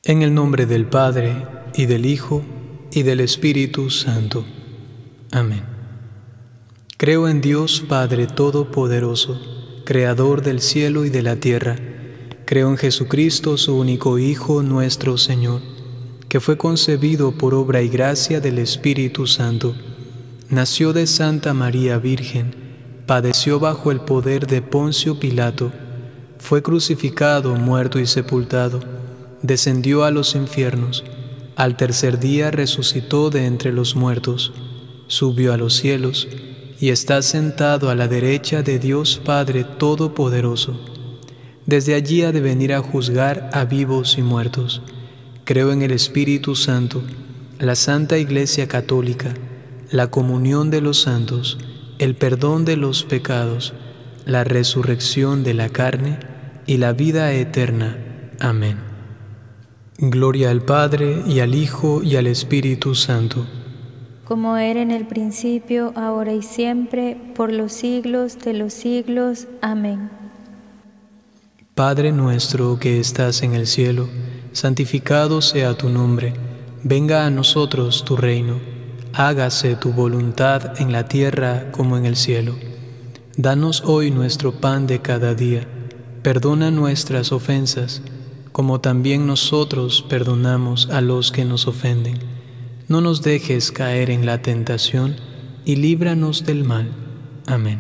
En el nombre del Padre, y del Hijo, y del Espíritu Santo. Amén. Creo en Dios Padre Todopoderoso, Creador del cielo y de la tierra. Creo en Jesucristo, su único Hijo, nuestro Señor, que fue concebido por obra y gracia del Espíritu Santo. Nació de Santa María Virgen, padeció bajo el poder de Poncio Pilato, fue crucificado, muerto y sepultado, descendió a los infiernos, al tercer día resucitó de entre los muertos, subió a los cielos y está sentado a la derecha de Dios Padre Todopoderoso. Desde allí ha de venir a juzgar a vivos y muertos. Creo en el Espíritu Santo, la Santa Iglesia Católica, la comunión de los santos, el perdón de los pecados, la resurrección de la carne y la vida eterna. Amén. Gloria al Padre, y al Hijo, y al Espíritu Santo. Como era en el principio, ahora y siempre, por los siglos de los siglos. Amén. Padre nuestro que estás en el cielo, santificado sea tu nombre. Venga a nosotros tu reino. Hágase tu voluntad en la tierra como en el cielo. Danos hoy nuestro pan de cada día. Perdona nuestras ofensas, como también nosotros perdonamos a los que nos ofenden. No nos dejes caer en la tentación, y líbranos del mal. Amén.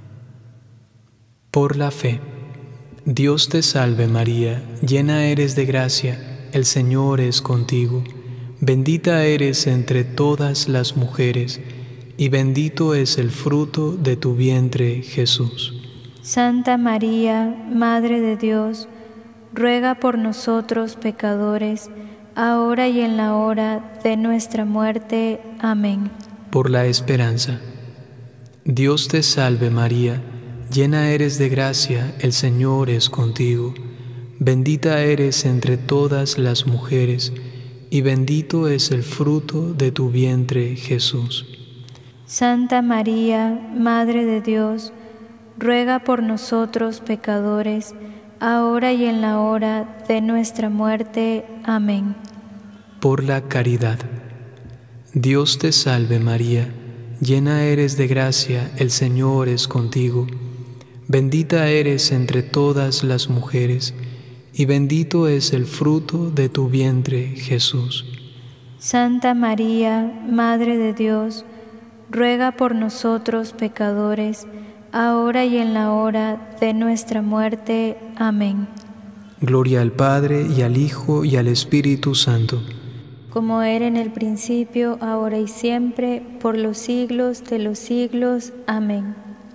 Por la fe. Dios te salve María, llena eres de gracia, el Señor es contigo. Bendita eres entre todas las mujeres, y bendito es el fruto de tu vientre, Jesús. Santa María, Madre de Dios, ruega por nosotros pecadores, ahora y en la hora de nuestra muerte. Amén. Por la esperanza. Dios te salve María, llena eres de gracia, el Señor es contigo. Bendita eres entre todas las mujeres, y bendito es el fruto de tu vientre, Jesús. Santa María, Madre de Dios, ruega por nosotros pecadores, ahora y en la hora de nuestra muerte. Amén. Por la caridad. Dios te salve María, llena eres de gracia, el Señor es contigo. Bendita eres entre todas las mujeres, y bendito es el fruto de tu vientre, Jesús. Santa María, Madre de Dios, ruega por nosotros pecadores, ahora y en la hora de nuestra muerte. Amén. Gloria al Padre, y al Hijo, y al Espíritu Santo. Como era en el principio, ahora y siempre, por los siglos de los siglos. Amén.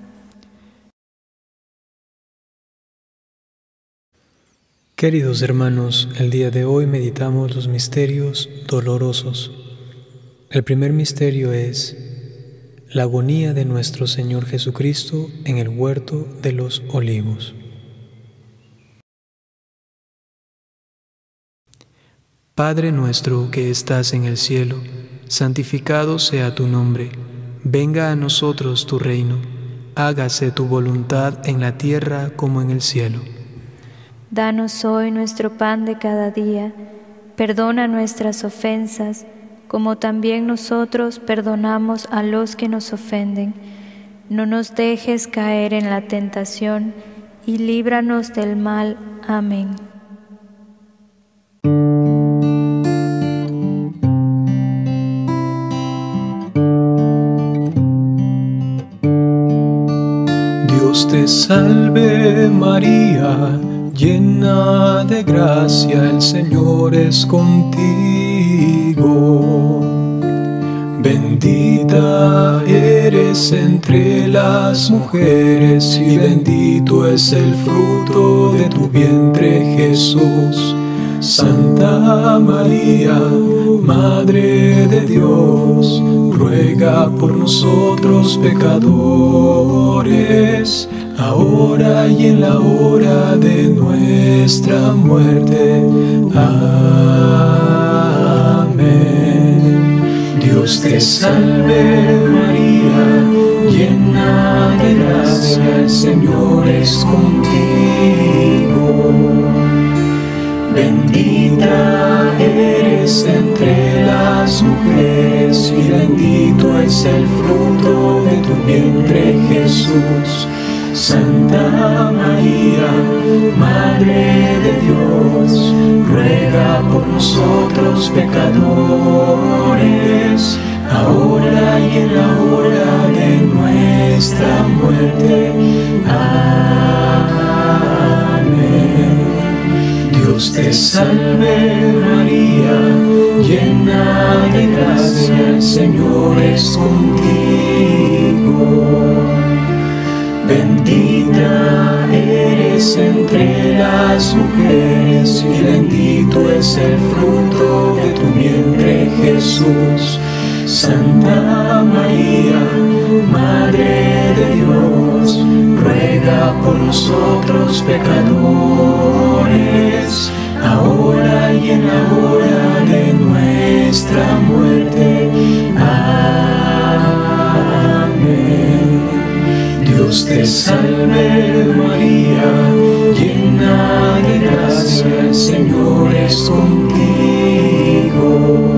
Queridos hermanos, el día de hoy meditamos los misterios dolorosos. El primer misterio es la agonía de nuestro Señor Jesucristo en el huerto de los Olivos. Padre nuestro que estás en el cielo, santificado sea tu nombre. Venga a nosotros tu reino. Hágase tu voluntad en la tierra como en el cielo. Danos hoy nuestro pan de cada día. Perdona nuestras ofensas, como también nosotros perdonamos a los que nos ofenden. No nos dejes caer en la tentación, y líbranos del mal. Amén. Dios te salve María, llena de gracia, el Señor es contigo. Bendita eres entre las mujeres, y bendito es el fruto de tu vientre, Jesús. Santa María, Madre de Dios, ruega por nosotros pecadores, ahora y en la hora de nuestra muerte. Amén. Dios te salve María, llena de gracia, el Señor es contigo. Bendita eres entre las mujeres y bendito es el fruto de tu vientre, Jesús. Santa María, Madre de Dios, ruega por nosotros pecadores, ahora y en la hora de nuestra muerte. Amén. Dios te salve María, llena de gracia, el Señor es contigo. Bendita eres entre las mujeres y bendito es el fruto de tu vientre, Jesús. Santa María, Madre de Dios, ruega por nosotros pecadores, ahora y en la hora de nuestra muerte. Amén. Dios te salve María, llena de gracia, el Señor es contigo.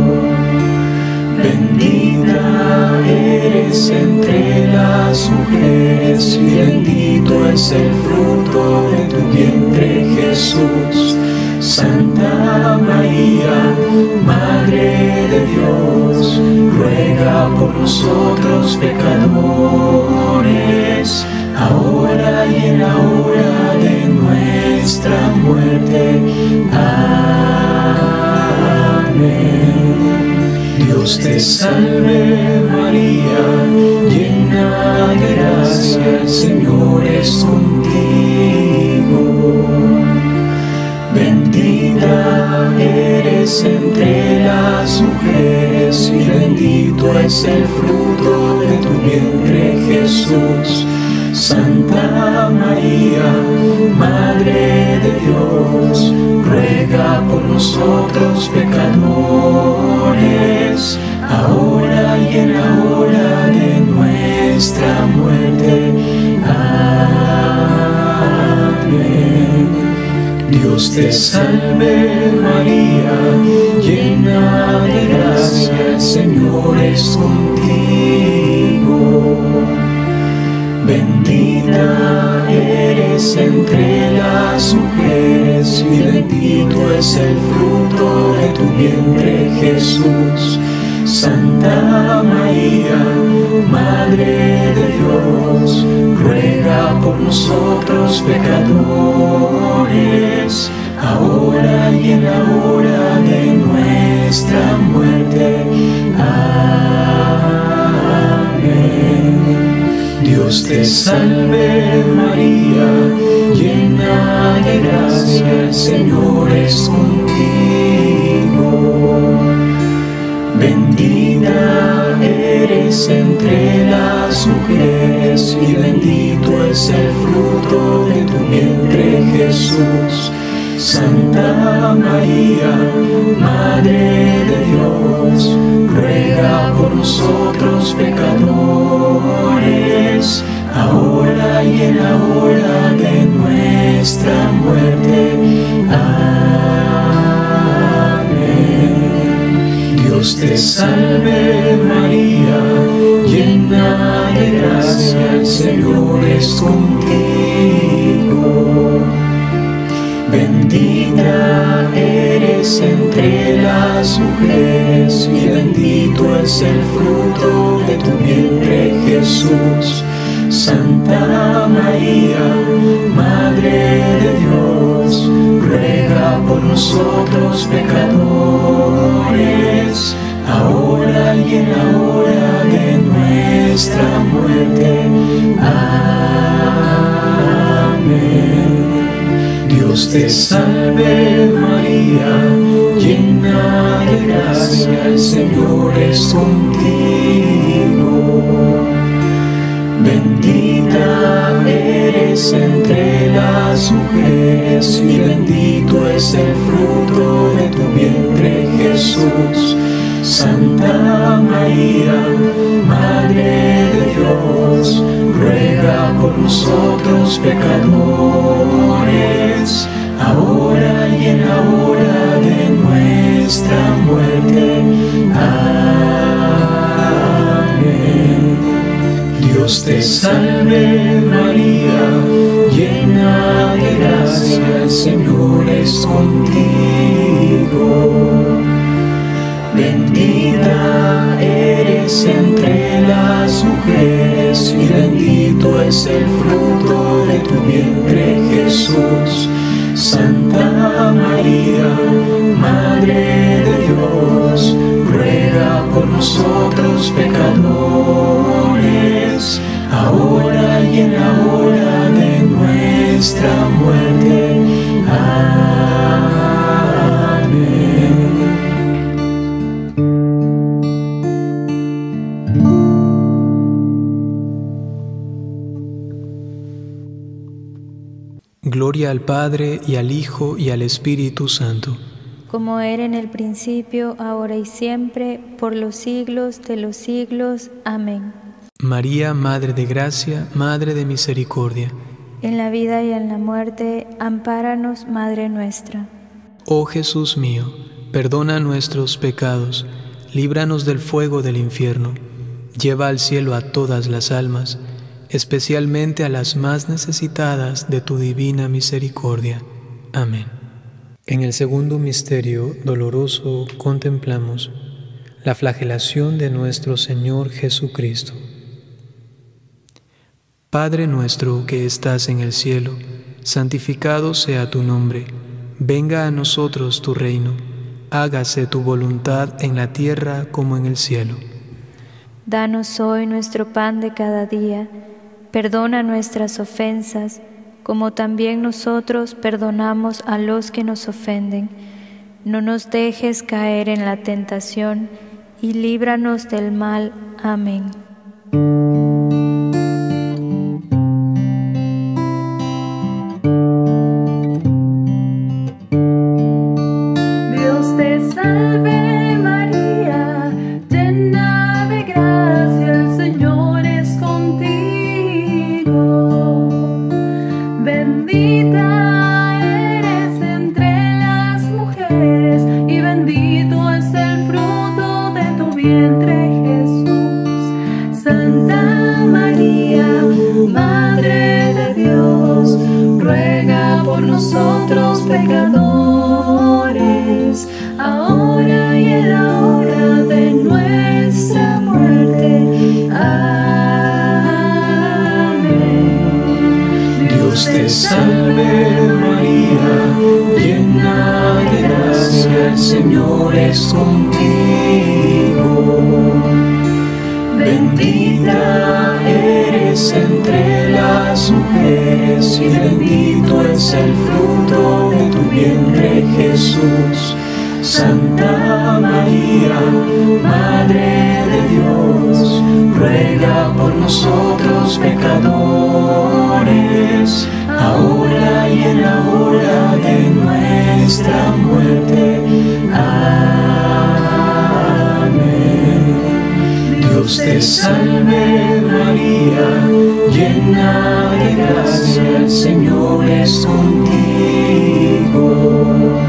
Bendita eres entre las mujeres y bendito es el fruto de tu vientre, Jesús. Santa María, Madre de Dios, ruega por nosotros pecadores, ahora y en la hora de nuestra muerte. Amén. Dios te salve María, llena de gracia, el Señor es contigo. Bendita eres entre las mujeres y bendito es el fruto de tu vientre, Jesús. Santa María, Madre de Dios, ruega por nosotros pecadores, ahora y en la hora de nuestra muerte. Amén. Dios te salve María, llena de gracia, el Señor es contigo. Bendita eres entre las mujeres y bendito es el fruto de tu vientre, Jesús. Santa María, Madre de Dios, ruega por nosotros pecadores, ahora y en la hora de nuestra muerte. Amén. Dios te salve María, llena de gracia, el Señor es contigo. Bendita eres entre las mujeres y bendito es el fruto de tu vientre, Jesús. Santa María, Madre de Dios, ruega por nosotros pecadores, ahora y en la hora de nuestra muerte. Amén. Dios te salve María, llena de gracia, el Señor es contigo. Bendita eres entre las mujeres y bendito es el fruto de tu vientre, Jesús. Santa María, Madre de Dios, ruega por nosotros pecadores, ahora y en la hora de nuestra muerte. Amén. Dios te salve María, llena de gracia, el Señor es contigo. Bendita eres entre las mujeres y bendito es el fruto de tu vientre, Jesús. Santa María, Madre de Dios, ruega por nosotros pecadores, ahora y en la hora de nuestra muerte. Amén. Dios te salve María, llena de gracia, el Señor es contigo. Bendita eres entre las mujeres y bendito es el fruto de tu vientre, Jesús. Santa María, Madre de Dios, ruega por nosotros pecadores, ahora y en la hora de nuestra muerte. Amén. Gloria al Padre, y al Hijo, y al Espíritu Santo. Como era en el principio, ahora y siempre, por los siglos de los siglos. Amén. María, Madre de Gracia, Madre de Misericordia. En la vida y en la muerte, ampáranos, Madre nuestra. Oh Jesús mío, perdona nuestros pecados, líbranos del fuego del infierno, lleva al cielo a todas las almas, especialmente a las más necesitadas de tu divina misericordia. Amén. En el segundo misterio doloroso contemplamos la flagelación de nuestro Señor Jesucristo. Padre nuestro que estás en el cielo, santificado sea tu nombre. Venga a nosotros tu reino. Hágase tu voluntad en la tierra como en el cielo. Danos hoy nuestro pan de cada día. Perdona nuestras ofensas, como también nosotros perdonamos a los que nos ofenden. No nos dejes caer en la tentación, y líbranos del mal. Amén. Dios te salve María, llena de gracia, el Señor es contigo. Bendita eres entre las mujeres y bendito es el fruto de tu vientre, Jesús. Santa María, Madre de Dios, ruega por nosotros pecadores, ahora y en la hora de nuestra muerte. Amén. Dios te salve María, llena de gracia, el Señor es contigo. Bendita eres entre las mujeres y bendito es el fruto de tu vientre, Jesús. Santa María, Madre de Dios, ruega por nosotros pecadores, ahora y en la hora de nuestra muerte. Amén. Dios te salve María, llena de gracia, el Señor es contigo.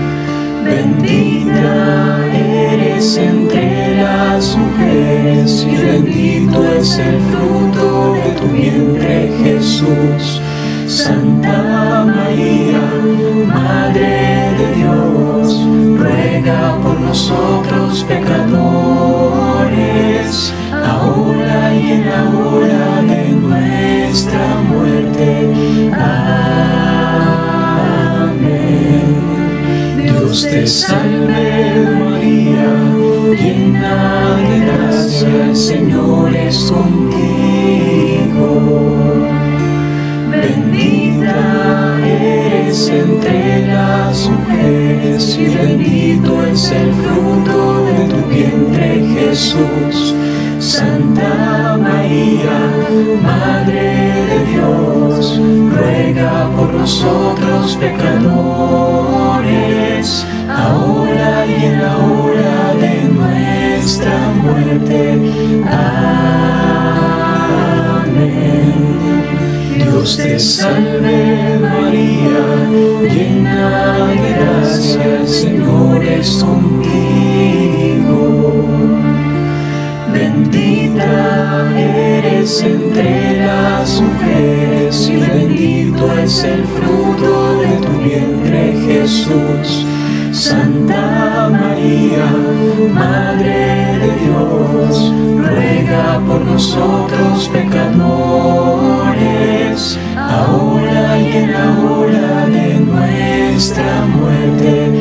Bendita eres entre las mujeres y bendito es el fruto de tu vientre, Jesús. Santa María, Madre de Dios, ruega por nosotros pecadores, ahora y en la hora de nuestra muerte. Amén. Dios te salve María, llena de gracia, el Señor es contigo. Bendita eres entre las mujeres y bendito es el fruto de tu vientre, Jesús. Santa María, Madre de Dios, ruega por nosotros pecadores, ahora y en la hora de nuestra muerte. Amén. Dios te salve María, llena es contigo. Bendita eres entre las mujeres y bendito es el fruto de tu vientre, Jesús. Santa María, Madre de Dios, ruega por nosotros pecadores, ahora y en la hora de nuestra muerte.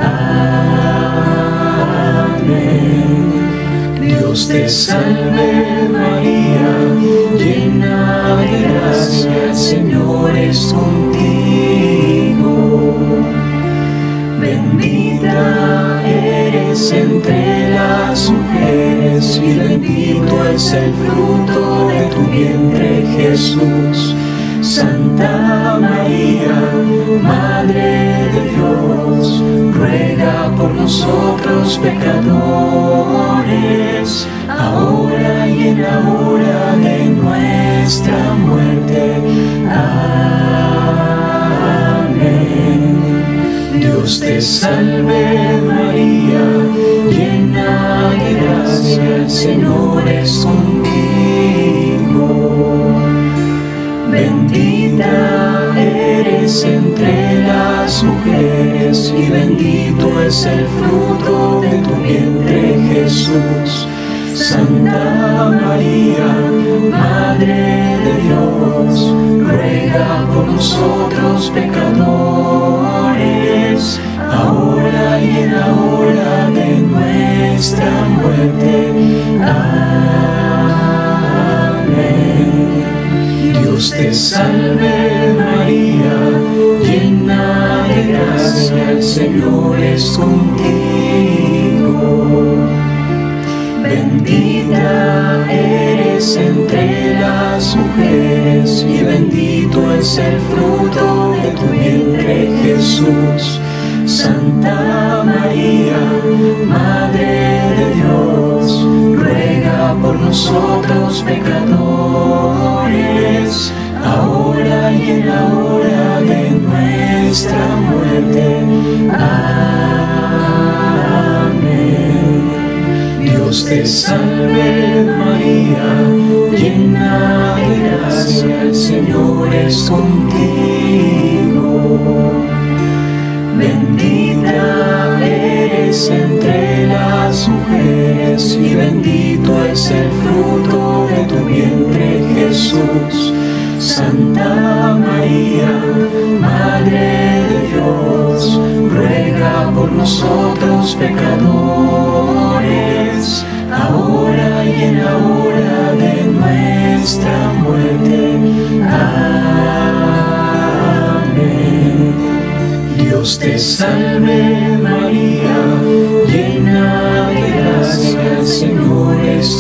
Amén. Dios te salve María, llena de gracia, el Señor es contigo. Bendita eres entre las mujeres y bendito es el fruto de tu vientre, Jesús. Santa María, Madre de Dios, ruega por nosotros pecadores, ahora y en la hora de nuestra muerte. Amén. Dios te salve María, llena de gracia, el Señor es contigo. Bendita eres entre las mujeres y bendito es el fruto de tu vientre, Jesús. Santa María, Madre de Dios, ruega por nosotros pecadores, ahora y en la hora de nuestra muerte. Amén. Dios te salve María, llena de gracia, el Señor es contigo. Bendita eres entre las mujeres y bendito es el fruto de tu vientre, Jesús. Santa María, Madre de Dios, ruega por nosotros pecadores, ahora y en la hora de nuestra muerte. Amén. Dios te salve María, llena de gracia, el Señor es contigo. Bendita eres entre las mujeres y bendito es el fruto de tu vientre, Jesús. Santa María, Madre de Dios, ruega por nosotros pecadores, ahora y en la hora de nuestra muerte. Amén. Dios te salve María, llena de gracia, el Señor es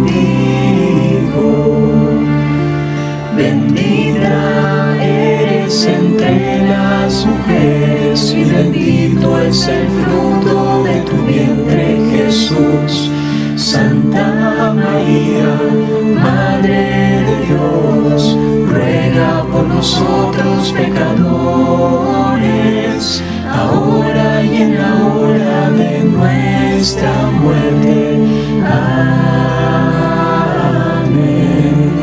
contigo. Bendita eres entre las mujeres y bendito es el fruto de tu vientre, Jesús. Santa María, Madre de Dios, ruega por nosotros pecadores, ahora y en la hora de nuestra muerte. Amén.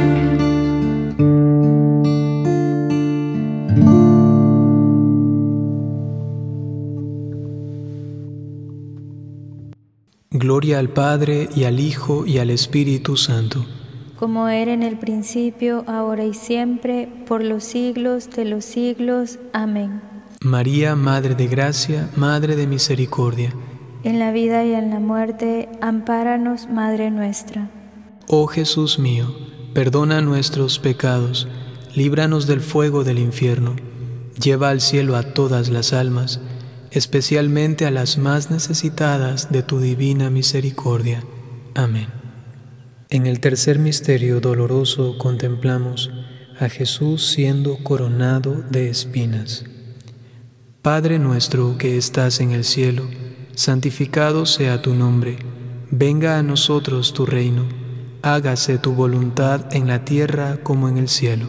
Gloria al Padre, y al Hijo, y al Espíritu Santo. Como era en el principio, ahora y siempre, por los siglos de los siglos. Amén. María, Madre de Gracia, Madre de Misericordia. En la vida y en la muerte, ampáranos, Madre nuestra. Oh Jesús mío, perdona nuestros pecados, líbranos del fuego del infierno, lleva al cielo a todas las almas, especialmente a las más necesitadas de tu divina misericordia. Amén. En el tercer misterio doloroso contemplamos a Jesús siendo coronado de espinas. Padre nuestro que estás en el cielo, santificado sea tu nombre. Venga a nosotros tu reino. Hágase tu voluntad en la tierra como en el cielo.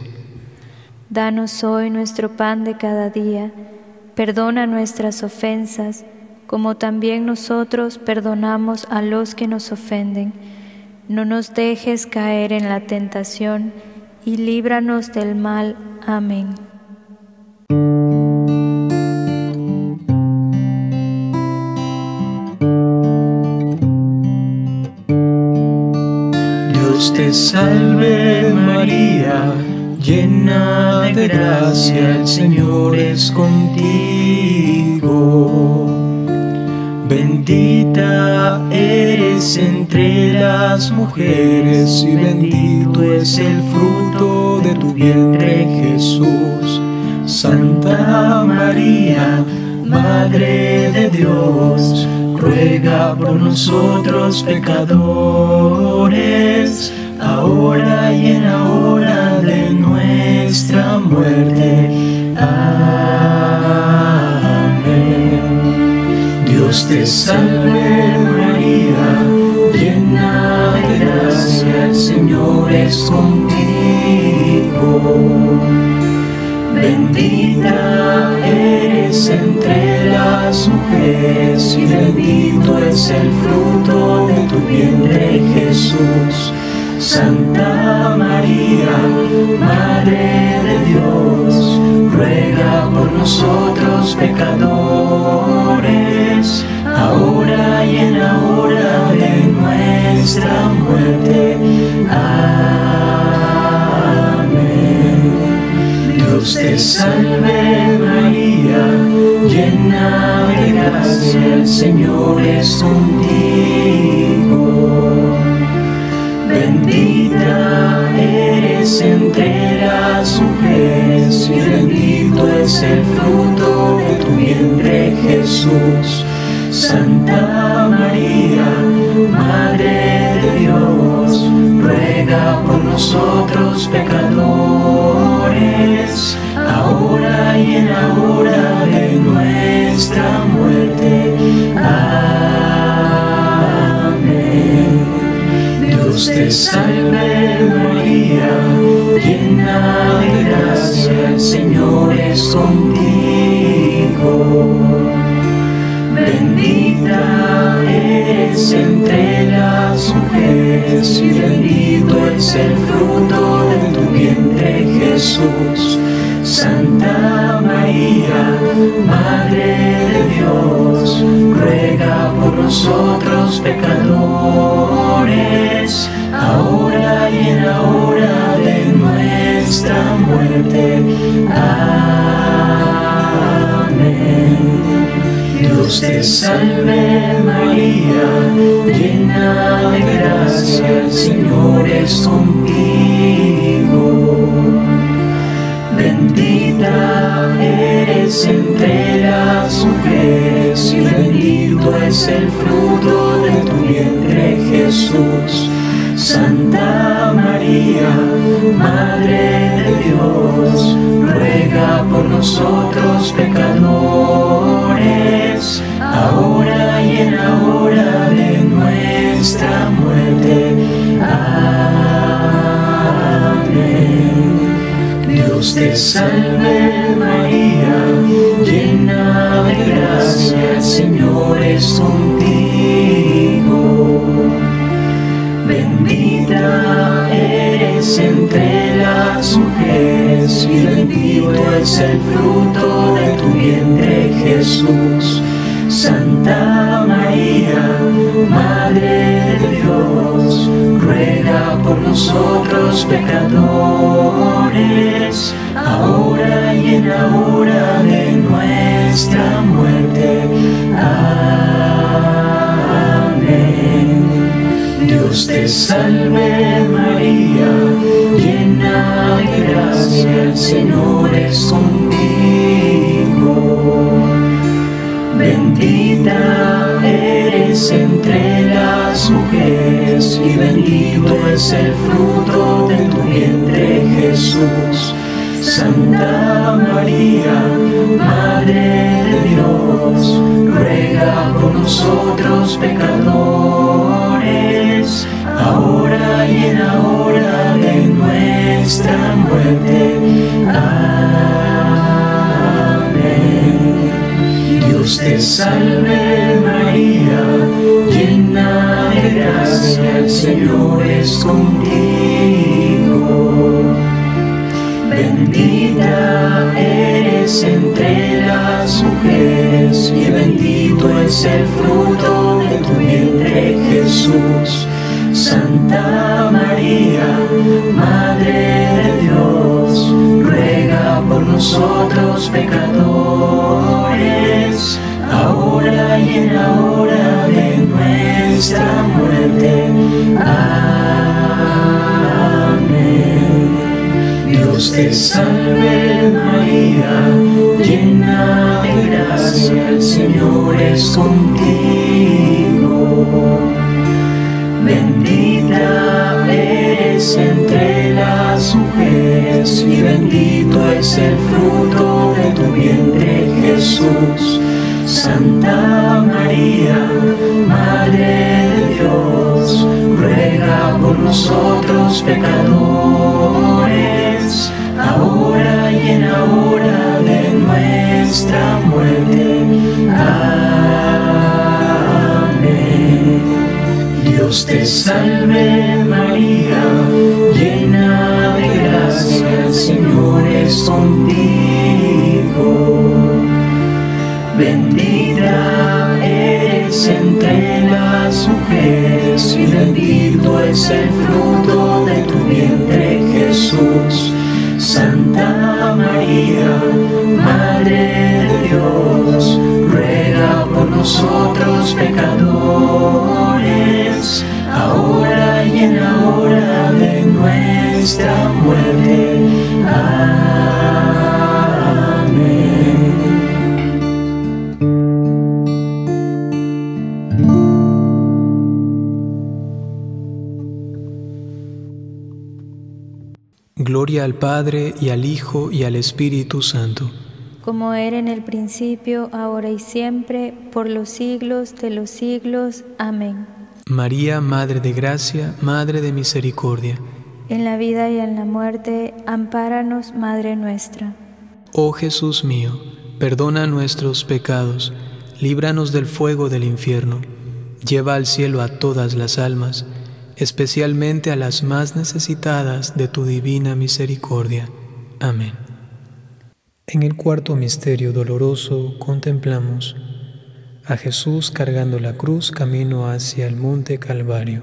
Danos hoy nuestro pan de cada día. Perdona nuestras ofensas, como también nosotros perdonamos a los que nos ofenden. No nos dejes caer en la tentación, y líbranos del mal. Amén. Dios te salve María, llena de gracia, el Señor es contigo. Bendita eres entre las mujeres y bendito es el fruto de tu vientre, Jesús. Santa María, Madre de Dios, ruega por nosotros pecadores, ahora y en la hora de nuestra muerte. Amén. Dios te salve María, llena de gracia, el Señor es contigo. Bendita eres entre las mujeres y bendito es el fruto de tu vientre, Jesús. Santa María, Madre de Dios, ruega por nosotros pecadores, ahora y en la hora de nuestra muerte. Amén. Dios te salve María, llena de gracia, el Señor es contigo. Bendita eres entre las mujeres y bendito es el fruto de tu vientre, Jesús. Santa María, Madre de Dios, ruega por nosotros pecadores, ahora y en la hora de nuestra muerte. Amén. Dios te salve María, llena de gracia, el Señor es contigo. Bendita eres entre las mujeres y bendito es el fruto de tu vientre, Jesús. Santa María, Madre de Dios, ruega por nosotros pecadores, ahora y en la hora de nuestra muerte. Amén. Dios te salve María, llena de gracia, el Señor es contigo. Bendita eres entre las mujeres y bendito es el fruto de tu vientre, Jesús. Santa María, Madre de Dios, ruega por nosotros pecadores, ahora y en la hora de nuestra muerte. Amén. Dios te salve María, llena de gracia, el Señor es contigo. Bendita eres entre las mujeres y bendito es el fruto de tu vientre, Jesús. Santa María, Madre de Dios, ruega por nosotros pecadores, ahora y en la hora de nuestra muerte. Amén. Dios te salve María, llena de gracia, el Señor es contigo. Bendita eres entre las mujeres y bendito es el fruto de tu vientre, Jesús. Santa María, Madre de Dios, ruega por nosotros pecadores, ahora y en la hora de nuestra muerte. Amén. Dios te salve es el fruto de tu vientre, Jesús. Santa María, Madre de Dios, ruega por nosotros pecadores, ahora y en la hora de nuestra muerte. Amén. Dios te salve María, llena de gracia, el Señor es contigo. Bendita eres entre las mujeres y bendito es el fruto de tu vientre, Jesús. Santa María, Madre de Dios, ruega por nosotros pecadores, ahora y en la hora de nuestra muerte. Amén. Dios te salve María, llena de gracia, el Señor es contigo. Bendita eres entre las mujeres y bendito es el fruto de tu vientre, Jesús. Santa María, Madre de Dios, ruega por nosotros pecadores, ahora y en la hora de nuestra muerte. Amén. Gloria al Padre, y al Hijo, y al Espíritu Santo. Como era en el principio, ahora y siempre, por los siglos de los siglos. Amén. María, Madre de Gracia, Madre de Misericordia. En la vida y en la muerte, ampáranos, Madre nuestra. Oh Jesús mío, perdona nuestros pecados, líbranos del fuego del infierno, lleva al cielo a todas las almas, especialmente a las más necesitadas de tu divina misericordia. Amén. En el cuarto misterio doloroso contemplamos a Jesús cargando la cruz camino hacia el monte Calvario.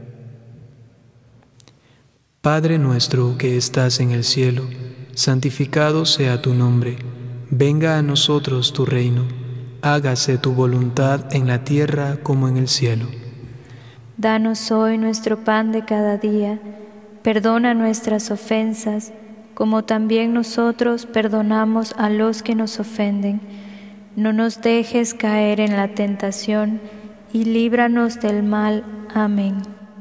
Padre nuestro que estás en el cielo, santificado sea tu nombre. Venga a nosotros tu reino. Hágase tu voluntad en la tierra como en el cielo. Danos hoy nuestro pan de cada día. Perdona nuestras ofensas, como también nosotros perdonamos a los que nos ofenden. No nos dejes caer en la tentación, y líbranos del mal. Amén.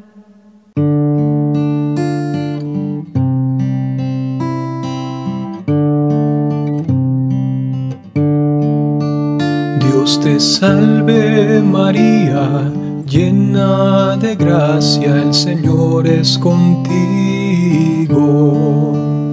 Dios te salve María, llena de gracia, el Señor es contigo.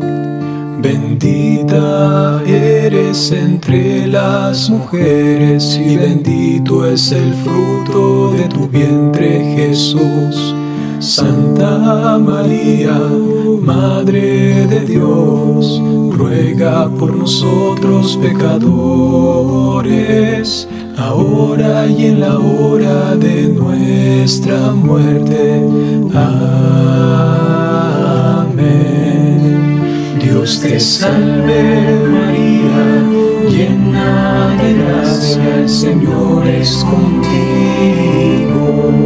Bendita eres entre las mujeres y bendito es el fruto de tu vientre, Jesús. Santa María, Madre de Dios, ruega por nosotros pecadores, ahora y en la hora de nuestra muerte. Amén. Dios te salve María, llena de gracia, el Señor es contigo.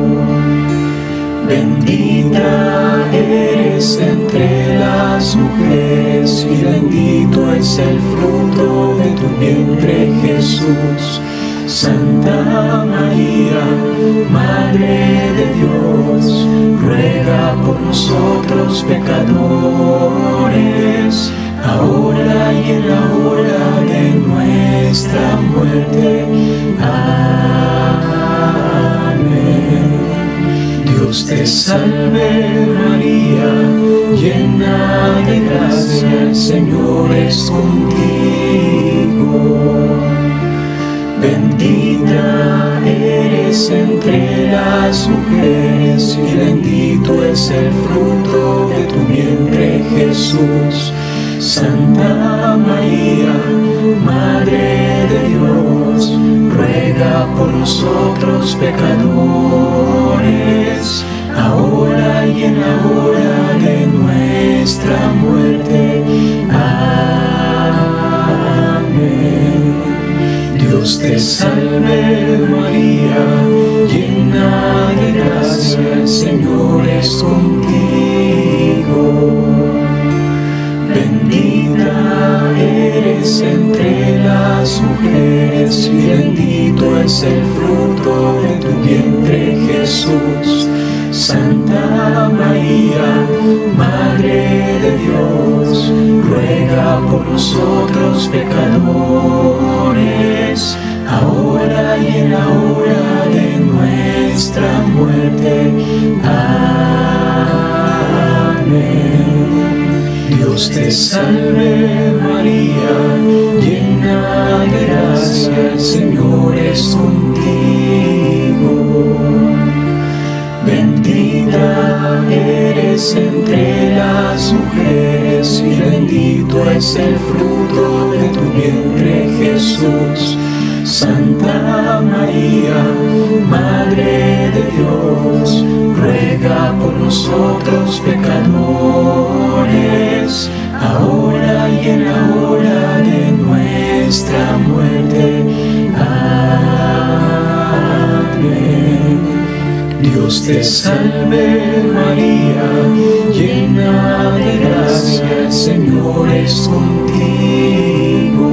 Bendita eres entre las mujeres y bendito es el fruto de tu vientre, Jesús. Santa María, Madre de Dios, ruega por nosotros pecadores, ahora y en la hora de nuestra muerte. Amén. Dios te salve María, llena de gracia, el Señor es contigo. Bendita eres entre las mujeres y bendito es el fruto de tu vientre, Jesús. Santa María, Madre de Dios, ruega por nosotros pecadores, ahora y en la hora de nuestra muerte. Amén. Dios te salve María, llena de gracia, el Señor es contigo. Bendita eres entre las mujeres y bendito es el fruto de tu vientre, Jesús. Santa María, Madre de Dios, ruega por nosotros pecadores, ahora y en la hora de nuestra muerte. Amén. Dios te salve María, llena de gracia, el Señor es contigo. Bendita eres entre las mujeres y bendito es el fruto de tu vientre, Jesús. Santa María, Madre de Dios, ruega por nosotros pecadores, ahora y en la hora de nuestra muerte. Amén. Dios te salve María, llena de gracia, el Señor es contigo.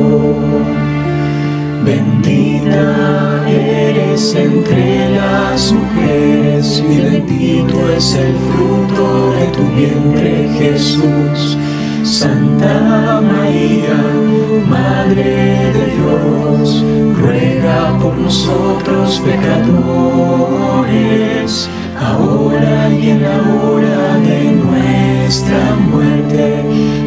Bendita eres entre las mujeres y bendito es el fruto de tu vientre, Jesús. Santa María, Madre de Dios, ruega por nosotros pecadores, ahora y en la hora de nuestra muerte.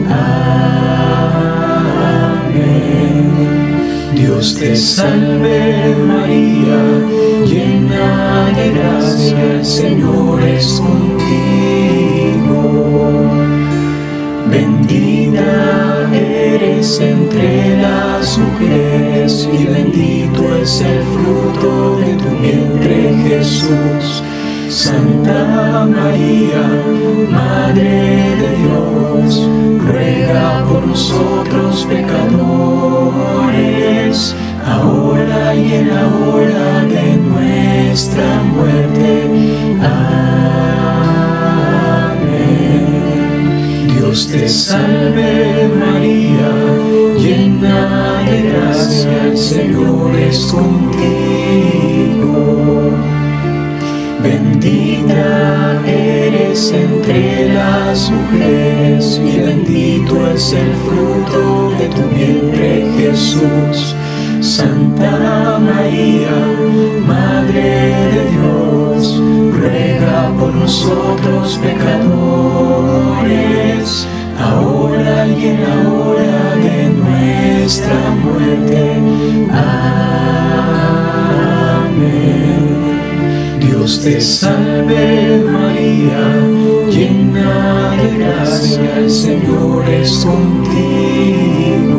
Amén. Dios te salve María, llena de gracia, el Señor es contigo. Bendita eres entre las mujeres y bendito es el fruto de tu vientre, Jesús. Santa María, Madre de Dios, ruega por nosotros pecadores, ahora y en la hora de nuestra muerte. Amén. Dios te salve María, llena de gracia, el Señor es contigo. Bendita eres entre las mujeres y bendito es el fruto de tu vientre, Jesús. Santa María, Madre de Dios, ruega por nosotros pecadores, ahora y en la hora de nuestra muerte. Amén. Dios te salve María, llena de gracia, el Señor es contigo.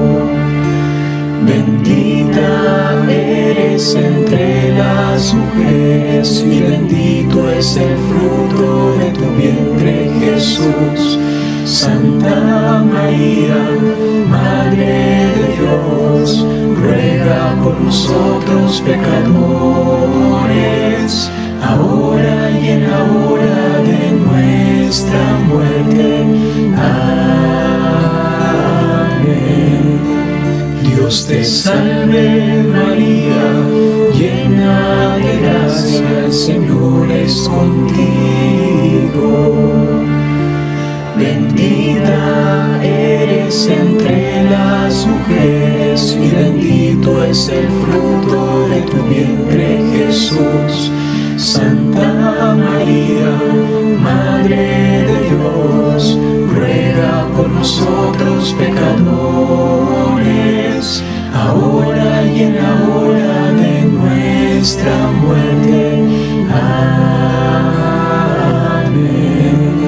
Bendita eres entre las mujeres y bendito es el fruto de tu vientre, Jesús. Santa María, Madre de Dios, ruega por nosotros pecadores, ahora y en la hora de nuestra muerte. Amén. Dios te salve María, llena de gracia, el Señor es contigo. Bendita eres entre las mujeres y bendito es el fruto de tu vientre, Jesús. Santa María, Madre de Dios, ruega por nosotros pecadores, ahora y en la hora de nuestra muerte. Amén.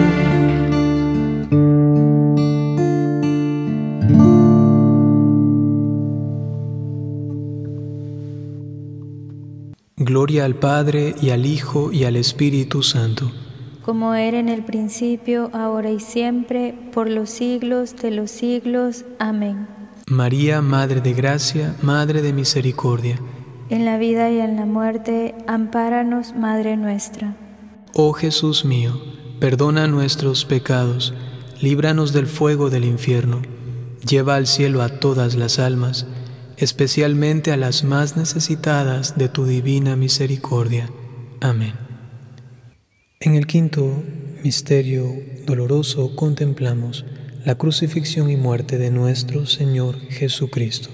Gloria al Padre, y al Hijo, y al Espíritu Santo. Como era en el principio, ahora y siempre, por los siglos de los siglos. Amén. María, Madre de Gracia, Madre de Misericordia. En la vida y en la muerte, ampáranos, Madre nuestra. Oh Jesús mío, perdona nuestros pecados, líbranos del fuego del infierno, lleva al cielo a todas las almas, especialmente a las más necesitadas de tu divina misericordia. Amén. En el quinto misterio doloroso contemplamos la crucifixión y muerte de nuestro Señor Jesucristo.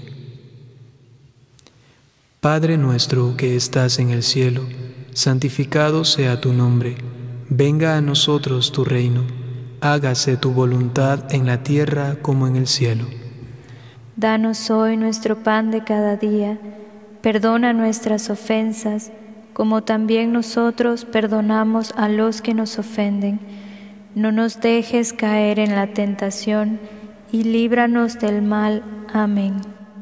Padre nuestro que estás en el cielo, santificado sea tu nombre. Venga a nosotros tu reino. Hágase tu voluntad en la tierra como en el cielo. Danos hoy nuestro pan de cada día. Perdona nuestras ofensas, como también nosotros perdonamos a los que nos ofenden. No nos dejes caer en la tentación, y líbranos del mal. Amén.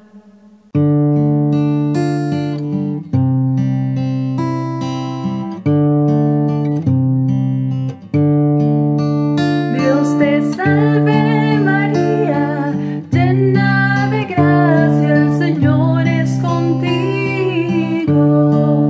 Dios te salve María, llena de gracia, el Señor es contigo.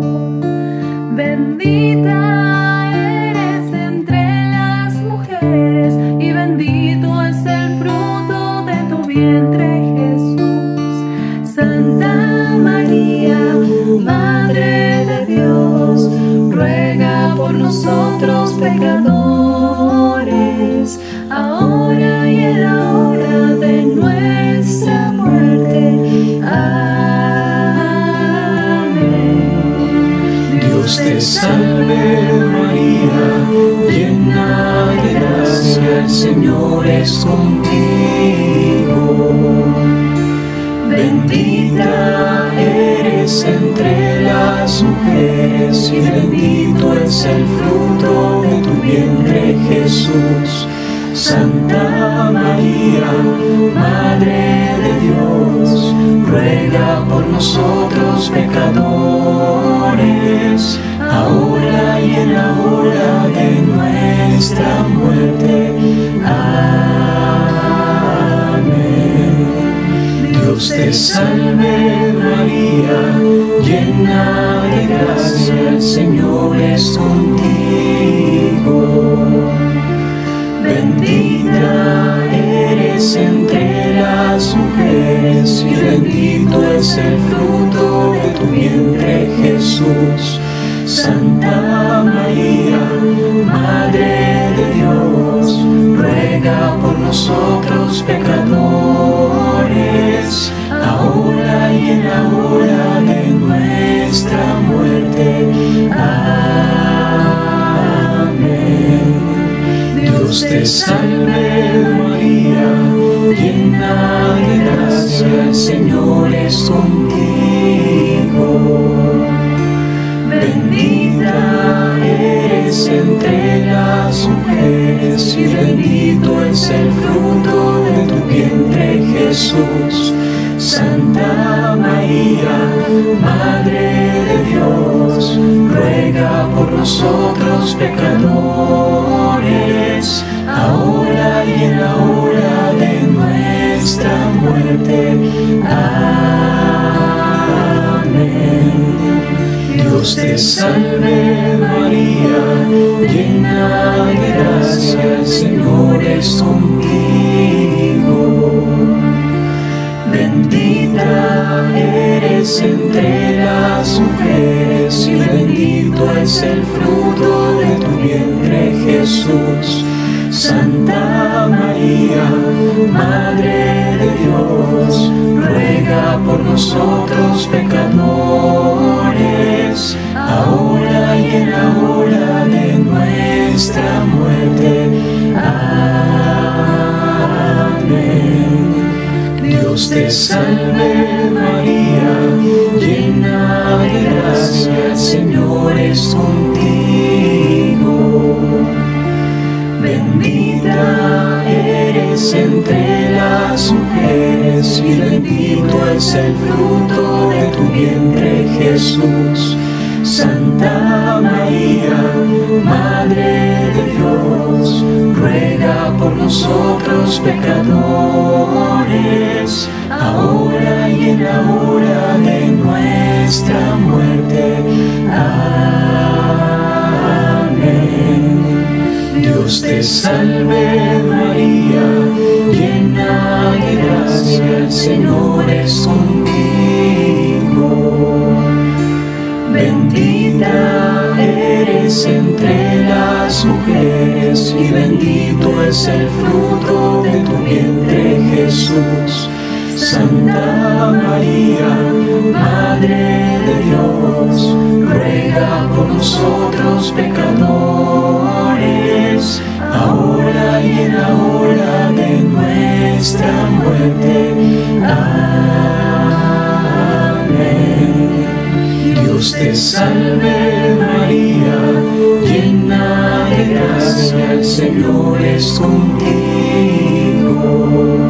Bendita eres entre las mujeres y bendito es el fruto de tu vientre, Jesús. Santa María, Madre de Dios, ruega por nosotros pecadores, ahora y en la hora de nuestra muerte. Amén. Dios te salve María, llena de gracia, el Señor es contigo. Bendita eres entre las mujeres y bendito es el fruto de tu vientre, Jesús. Santa María, Madre de Dios, ruega por nosotros pecadores, ahora y en la hora de nuestra muerte. Amén. Dios te salve María, llena de gracia, el Señor es contigo. Bendita eres entre las mujeres y bendito es el fruto de tu vientre, Jesús. Santa María, Madre de Dios, ruega por nosotros pecadores, ahora y en la hora de nuestra muerte. Amén. Dios te salve María, llena de gracia, el Señor es contigo. Bendita eres entre las mujeres y bendito es el fruto de tu vientre, Jesús. Santa María, Madre de Dios, ruega por nosotros pecadores, ahora y en la hora de nuestra muerte. Amén. Dios te salve María, llena de gracia, el Señor es contigo. Bendita eres entre las mujeres y bendito es el fruto de tu vientre, Jesús. Santa María, Madre de Dios, ruega por nosotros pecadores, ahora y en la hora de nuestra muerte. Amén. Dios te salve María, llena de gracia, el Señor es contigo. Bendita eres entre las mujeres y bendito es el fruto de tu vientre, Jesús. Santa María, Madre de Dios, ruega por nosotros pecadores, ahora y en la hora de nuestra muerte. Amén. Dios te salve María, llena de gracia, el Señor es contigo. Bendita eres entre las mujeres y bendito es el fruto de tu vientre, Jesús. Santa María, Madre de Dios, ruega por nosotros pecadores, ahora y en la hora de nuestra muerte. Amén. Dios te salve María, llena de gracia, el Señor es contigo.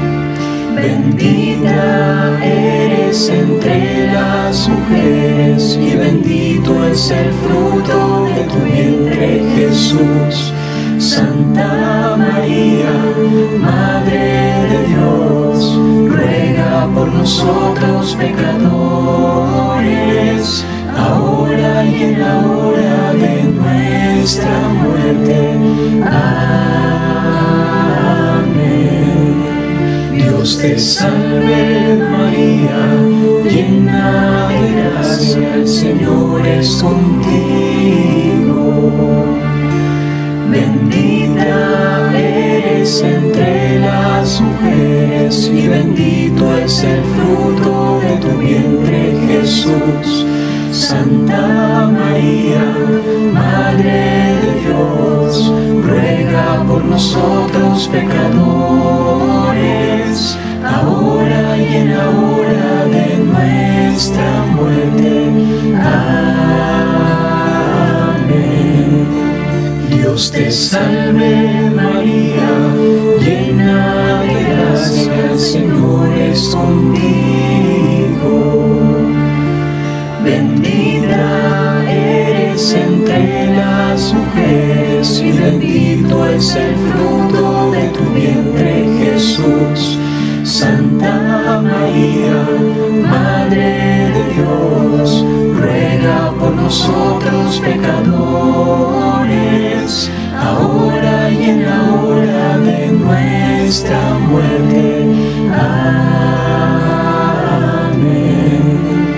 Bendita eres entre las mujeres y bendito es el fruto de tu vientre, Jesús. Santa María, Madre de Dios, ruega por nosotros pecadores, ahora y en la hora de nuestra muerte. Amén. Dios te salve María, llena de gracia, el Señor es contigo. Bendita eres entre las mujeres y bendito es el fruto de tu vientre, Jesús. Santa María, Madre de Dios, ruega por nosotros pecadores, ahora y en la hora de nuestra muerte. Amén. Dios te salve María, llena de gracia, el Señor es contigo. Bendita eres entre las mujeres y bendito es el fruto de tu vientre, Jesús. Santa María, Madre de Dios, ruega por nosotros pecadores, ahora y en la hora de nuestra muerte. Amén.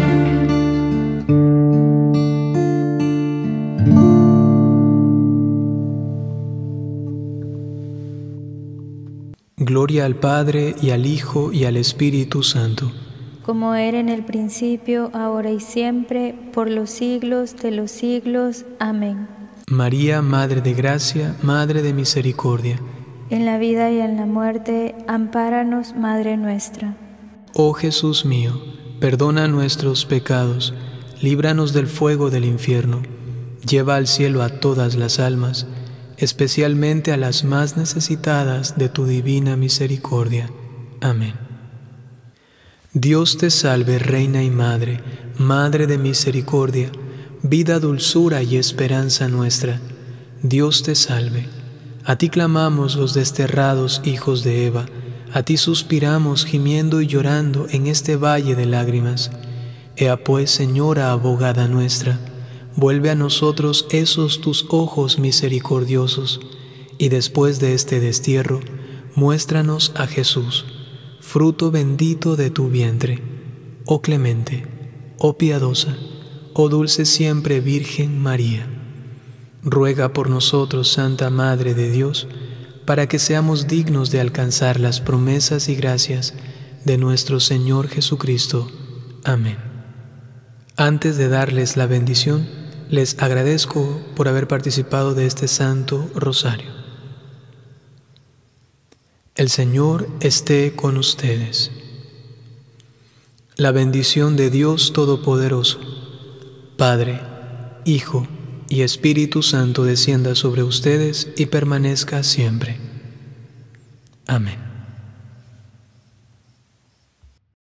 Gloria al Padre, y al Hijo, y al Espíritu Santo. Como era en el principio, ahora y siempre, por los siglos de los siglos. Amén. María, Madre de Gracia, Madre de Misericordia. En la vida y en la muerte, ampáranos, Madre nuestra. Oh Jesús mío, perdona nuestros pecados, líbranos del fuego del infierno, lleva al cielo a todas las almas, especialmente a las más necesitadas de tu divina misericordia. Amén. Dios te salve, Reina y Madre, Madre de misericordia, vida, dulzura y esperanza nuestra. Dios te salve. A ti clamamos los desterrados hijos de Eva, a ti suspiramos gimiendo y llorando en este valle de lágrimas. Ea pues, Señora abogada nuestra, vuelve a nosotros esos tus ojos misericordiosos, y después de este destierro, muéstranos a Jesús, fruto bendito de tu vientre. Oh clemente, oh piadosa, oh dulce siempre Virgen María. Ruega por nosotros, Santa Madre de Dios, para que seamos dignos de alcanzar las promesas y gracias de nuestro Señor Jesucristo. Amén. Antes de darles la bendición, les agradezco por haber participado de este Santo Rosario. El Señor esté con ustedes. La bendición de Dios Todopoderoso, Padre, Hijo y Espíritu Santo descienda sobre ustedes y permanezca siempre. Amén.